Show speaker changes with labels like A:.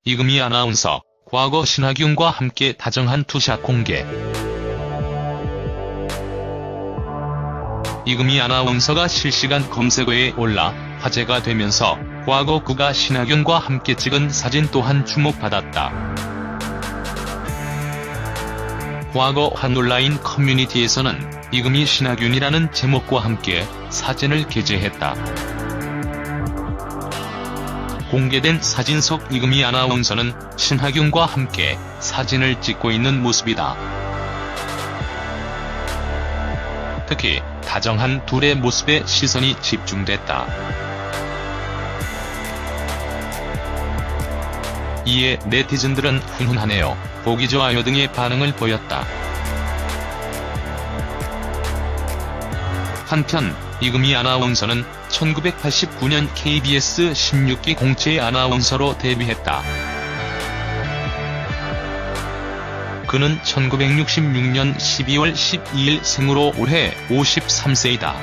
A: 이금희 아나운서, 과거 신하균과 함께 다정한 투샷 공개. 이금희 아나운서가 실시간 검색어에 올라 화제가 되면서 과거 그가 신하균과 함께 찍은 사진 또한 주목받았다. 과거 한 온라인 커뮤니티에서는 이금희 신하균이라는 제목과 함께 사진을 게재했다. 공개된 사진 속 이금희 아나운서는 신하균과 함께 사진을 찍고 있는 모습이다. 특히 다정한 둘의 모습에 시선이 집중됐다. 이에 네티즌들은 훈훈하네요, 보기 좋아요 등의 반응을 보였다. 한편 이금희 아나운서는 1989년 KBS 16기 공채 아나운서로 데뷔했다. 그는 1966년 12월 12일 생으로 올해 53세이다.